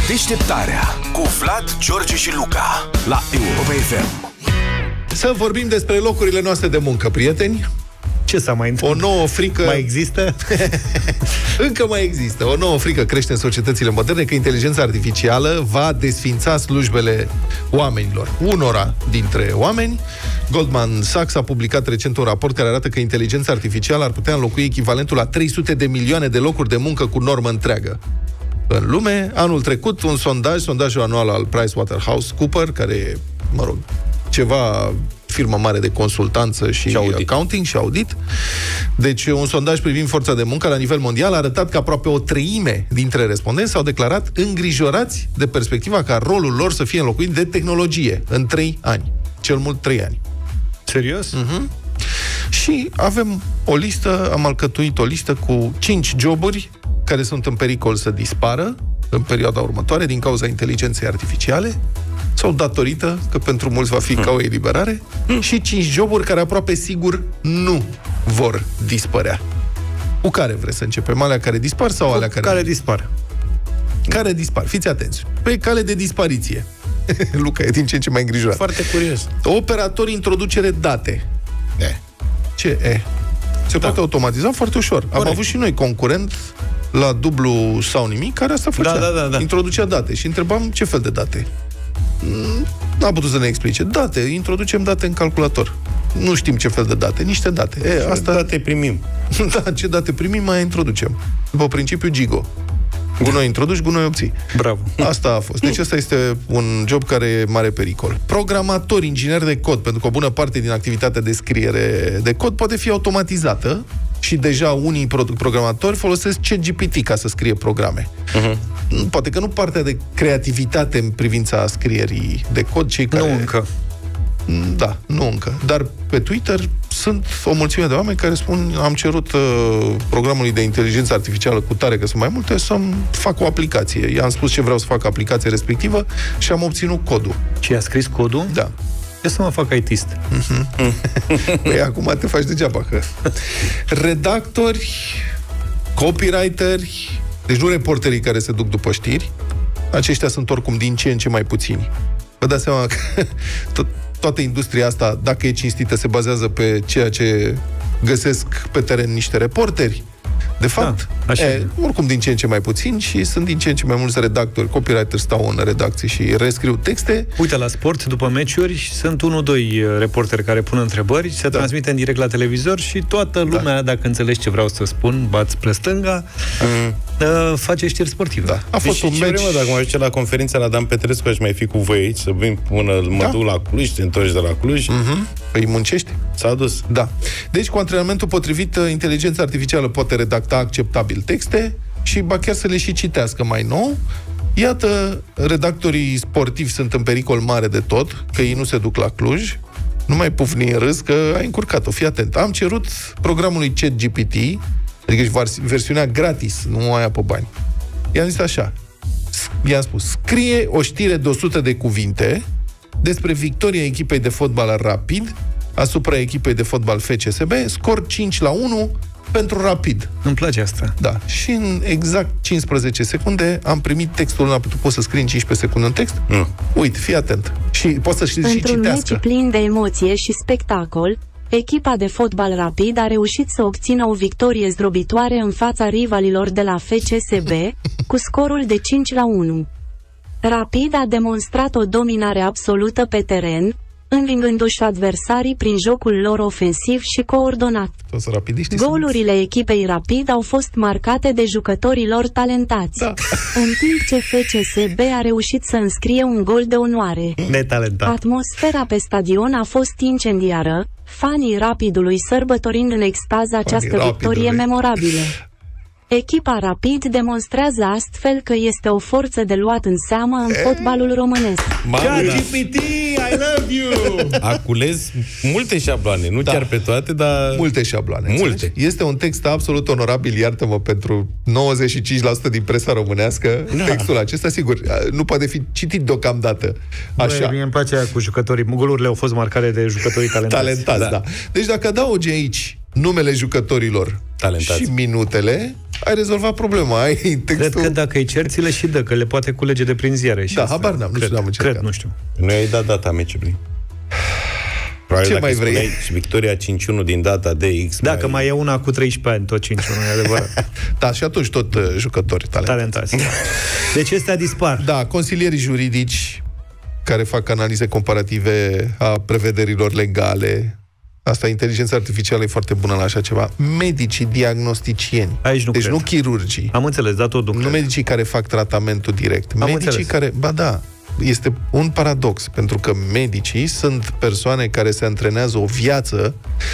Deșteptarea cu Vlad, George și Luca la Europa FM. Să vorbim despre locurile noastre de muncă, prieteni. Ce s-a mai întâmplat? O nouă frică... Mai există? Încă mai există. O nouă frică crește în societățile moderne că inteligența artificială va desfința slujbele oamenilor. Unora dintre oameni. Goldman Sachs a publicat recent un raport care arată că inteligența artificială ar putea înlocui echivalentul la 300 de milioane de locuri de muncă cu normă întreagă în lume. Anul trecut, un sondajul anual al PricewaterhouseCoopers, care e, ceva firmă mare de consultanță și accounting și audit. Deci, un sondaj privind forța de muncă la nivel mondial a arătat că aproape o treime dintre respondenți s-au declarat îngrijorați de perspectiva ca rolul lor să fie înlocuit de tehnologie în 3 ani. Cel mult 3 ani. Serios? Și avem o listă, am alcătuit o listă cu 5 joburi care sunt în pericol să dispară în perioada următoare din cauza inteligenței artificiale sau datorită că pentru mulți va fi ca o eliberare și 5 joburi care aproape sigur nu vor dispărea. Cu care vreți să începem? Alea care dispar sau alea care dispar? Care dispar. Fiți atenți. Pe cale de dispariție. Luca e din ce în ce mai îngrijorat. Foarte curios. Operator introducere date. Ce e? Se poate automatiza foarte ușor. Corect. Am avut și noi concurent la dublu sau nimic, care asta făcea. Da. Introducea date și întrebam ce fel de date. N-a putut să ne explice. Date, introducem date în calculator. Nu știm ce fel de date, niște date. Asta date primim. Da, ce date primim, mai introducem. După principiul Gigo. Gunoi introduci, gunoi obții. Bravo. Asta a fost. Deci ăsta este un job care e mare pericol. Programator, inginer de cod, pentru că o bună parte din activitatea de scriere de cod poate fi automatizată și deja unii programatori folosesc ChatGPT ca să scrie programe. Poate că nu partea de creativitate în privința scrierii de cod, cei care... Nu încă. Da, nu încă. Dar pe Twitter sunt o mulțime de oameni care spun: am cerut programului de inteligență artificială cu tare, că sunt mai multe, să-mi fac o aplicație. I-am spus ce vreau să fac aplicația respectivă și am obținut codul. Și a scris codul? Da. Ce să mă fac IT-ist? Păi acum te faci degeaba că... Redactori, copywriteri, deci nu reporterii care se duc după știri, aceștia sunt oricum din ce în ce mai puțini. Vă dați seama că toată industria asta, dacă e cinstită, se bazează pe ceea ce găsesc pe teren niște reporteri. De fapt, oricum din ce în ce mai puțin și sunt din ce în ce mai mulți redactori, copywriteri stau în redacții și rescriu texte. Uite, la sport, după meciuri, sunt 1-2 reporteri care pun întrebări, se transmite în direct la televizor și toată lumea, dacă înțelegi ce vreau să spun, bați spre stânga, face știri sportive. Da. A fost un meci... Dacă mă ajunge la conferința la Dan Petrescu, aș mai fi cu voi aici, să vin până mă duc la Cluj, te întorci de la Cluj. Păi muncești? S-a dus. Da. Deci, cu antrenamentul potrivit, inteligența artificială poate redacta acceptabil texte și ba chiar să le și citească mai nou. Iată, redactorii sportivi sunt în pericol mare de tot, că ei nu se duc la Cluj. Nu mai pufni în râs, că ai încurcat-o. Fii atent. Am cerut programului ChatGPT, adică versiunea gratis, nu aia pe bani. I-am zis așa. I-am spus: scrie o știre de 100 de cuvinte despre victoria echipei de fotbal Rapid asupra echipei de fotbal FCSB, scor 5-1 pentru Rapid. Îmi place asta. Da. Și în exact 15 secunde am primit textul. Tu poți să scrii în 15 secunde un text? Uite, fii atent. Și poți să și citească. Într-un meci plin de emoție și spectacol, echipa de fotbal Rapid a reușit să obțină o victorie zdrobitoare în fața rivalilor de la FCSB, cu scorul de 5-1. Rapid a demonstrat o dominare absolută pe teren, învingându-și adversarii prin jocul lor ofensiv și coordonat. Golurile echipei Rapid au fost marcate de jucătorii lor talentați, în timp ce FCSB a reușit să înscrie un gol de onoare. Atmosfera pe stadion a fost incendiară, fanii Rapidului sărbătorind în extaz această victorie memorabilă. Echipa Rapid demonstrează astfel că este o forță de luat în seamă în fotbalul românesc. ChatGPT, I love you! A cules multe șabloane, nu chiar pe toate, dar... Multe șabloane. Multe. Este un text absolut onorabil, iartă-mă, pentru 95% din presa românească. Textul acesta, sigur, nu poate fi citit deocamdată. Așa. Mie îmi place aia cu jucătorii. Golurile au fost marcate de jucătorii talentați. Da. Deci dacă adaugi aici numele jucătorilor talentați și minutele, ai rezolvat problema. Ai textul... Cred că dacă îi cer, ți le și dă, că le poate culege de prin ziare. Și da, habar n-am, nu știu dacă am încercat. Cred, nu știu. Nu ai dat data meciului. Probabil ce mai vrei? Victoria 5-1 din data de X. Da, că mai e una cu 13 ani, tot 5-1, e adevărat. Da, și atunci tot jucători talentați. Deci ăstea dispar. Da, consilierii juridici care fac analize comparative a prevederilor legale. Asta, inteligența artificială e foarte bună la așa ceva. Medicii diagnosticieni. Aici nu deci cred. nu chirurgii. Am înțeles, da, tot Nu medicii care fac tratamentul direct. Medicii înțeles. care... Ba da, este un paradox, pentru că medicii sunt persoane care se antrenează o viață,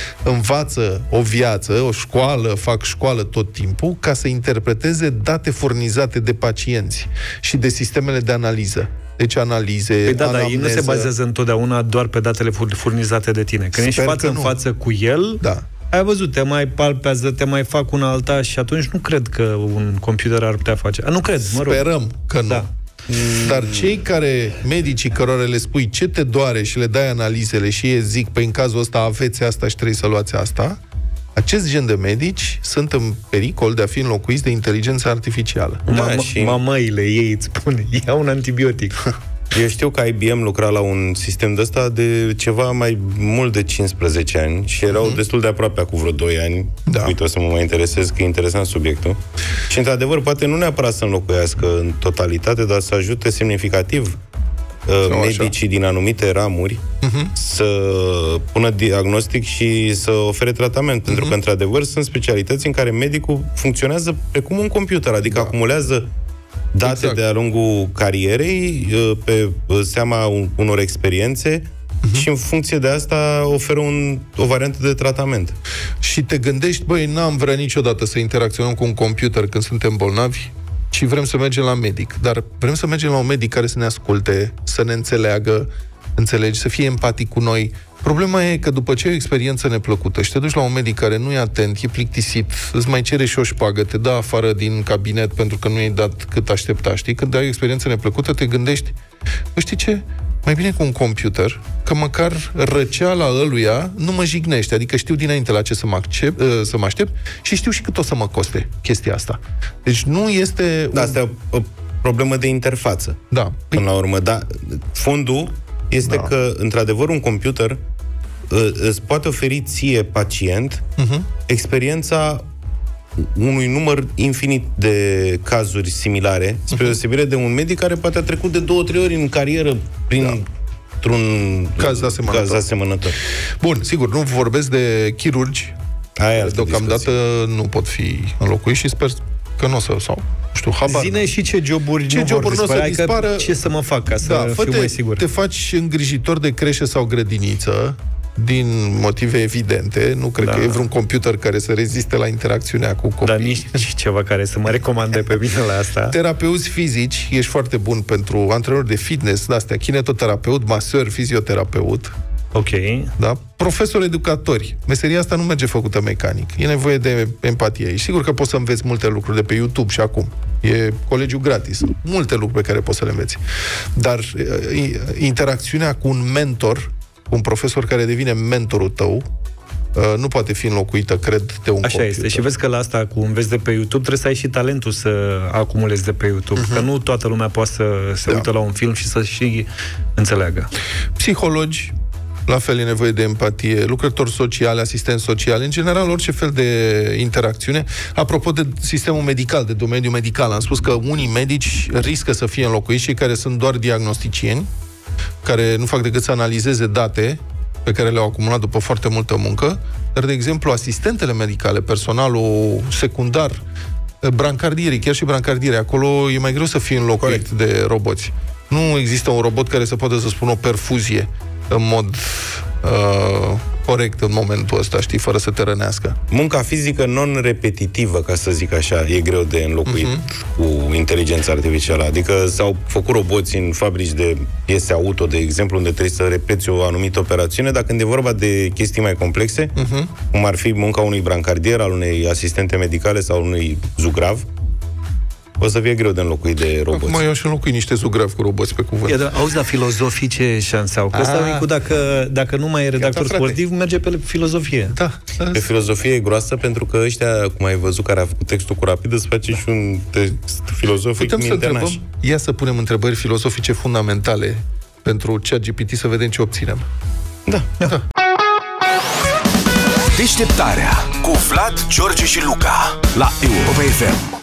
învață o viață, o școală, fac școală tot timpul, ca să interpreteze date furnizate de pacienți și de sistemele de analiză. Deci analize, păi da, anamneză. dar ei nu se bazează întotdeauna doar pe datele furnizate de tine. Când ești față în față cu el, da. Ai văzut, te mai palpează, te mai fac una alta și atunci nu cred că un computer ar putea face. Nu cred, mă rog. Sperăm că nu. Da. Dar cei medicii cărora le spui ce te doare și le dai analizele și ei zic, păi în cazul ăsta aveți asta și trebuie să luați asta, acest gen de medici sunt în pericol de a fi înlocuiți de inteligența artificială. Mamăile ei îți spune, ia un antibiotic. Eu știu că IBM lucra la un sistem de ăsta de ceva mai mult de 15 ani și erau destul de aproape acum vreo 2 ani. Da. Uite, o să mă mai interesez, că e interesant subiectul. Și, într-adevăr, poate nu neapărat să înlocuiască în totalitate, dar să ajute semnificativ medicii din anumite ramuri să pună diagnostic și să ofere tratament. Pentru că, într-adevăr, sunt specialități în care medicul funcționează precum un computer, adică acumulează date de-a lungul carierei, pe seama unor experiențe și în funcție de asta oferă o variantă de tratament. Și te gândești, băi, n-am vrea niciodată să interacționăm cu un computer când suntem bolnavi, ci vrem să mergem la medic. Dar vrem să mergem la un medic care să ne asculte, să ne înțeleagă, să fie empatic cu noi. Problema e că după ce ai o experiență neplăcută și te duci la un medic care nu e atent, e plictisit, îți mai cere și o șpagă, te dă afară din cabinet pentru că nu i-ai dat cât aștepta, știi? Când ai o experiență neplăcută, te gândești, știi ce? Mai bine cu un computer, că măcar răceala ăluia nu mă jignește, adică știu dinainte la ce să mă aștept și știu și cât o să mă coste chestia asta. Deci nu este... Asta e o problemă de interfață. Da. Până la urmă, dar fondul este că, într-adevăr, un computer îți poate oferi ție, pacient, experiența unui număr infinit de cazuri similare, spre deosebire de un medic care poate a trecut de 2-3 ori în carieră printr-un caz asemănător. Bun, sigur, nu vorbesc de chirurgi, deocamdată nu pot fi înlocuiți și sper că nu o să, sau, știu, habar. Zine și ce joburi nu vor dispară, ce să mă fac ca să fiu mai sigur. Te faci îngrijitor de creșă sau grădiniță, din motive evidente. Nu cred că e vreun computer care să reziste la interacțiunea cu copiii. Dar nici ceva care să mă recomande pe mine la asta. Terapeuți fizici, ești foarte bun pentru antrenori de fitness, de-astea, kinetoterapeut, maseur, fizioterapeut. Ok. Da? Profesori educatori. Meseria asta nu merge făcută mecanic. E nevoie de empatie aici. Sigur că poți să înveți multe lucruri de pe YouTube și acum. E colegiu gratis. Multe lucruri pe care poți să le înveți. Dar interacțiunea cu un mentor, un profesor care devine mentorul tău, nu poate fi înlocuită, cred, de un computer. Este. Și vezi că la asta cu înveți de pe YouTube trebuie să ai și talentul să acumulezi de pe YouTube. Că nu toată lumea poate să se uită la un film și să și înțeleagă. Psihologi, la fel e nevoie de empatie, lucrători sociale, asistenți sociale, în general orice fel de interacțiune. Apropo de sistemul medical, de domeniul medical, am spus că unii medici riscă să fie înlocuiți, cei care sunt doar diagnosticieni, care nu fac decât să analizeze date pe care le-au acumulat după foarte multă muncă, dar, de exemplu, asistentele medicale, personalul secundar, brancardierii, chiar și brancardierii, acolo e mai greu să fie înlocuit de roboți. Nu există un robot care să poată să spună o perfuzie în mod corect în momentul ăsta, știi, fără să te rănească. Munca fizică non-repetitivă, ca să zic așa, e greu de înlocuit cu inteligența artificială. Adică s-au făcut roboți în fabrici de piese auto, de exemplu, unde trebuie să repeți o anumită operațiune, dar când e vorba de chestii mai complexe, cum ar fi munca unui brancardier, al unei asistente medicale sau unui zugrav, O să fie greu de înlocuit de roboți. Acum eu aș înlocui niște zugravi cu roboți pe cuvânt. Auzi, la filozofii ce șanse au? Că ăsta Micu, dacă nu mai e redactor sportiv, merge pe filozofie. Da. Pe filozofie e groasă, pentru că ăștia, cum ai văzut, care a făcut textul cu rapidă, să face și un text filozofic. Putem să întrebăm? Ia să punem întrebări filozofice fundamentale pentru ChatGPT să vedem ce obținem. Da. Deșteptarea cu Vlad, George și Luca la Europa FM.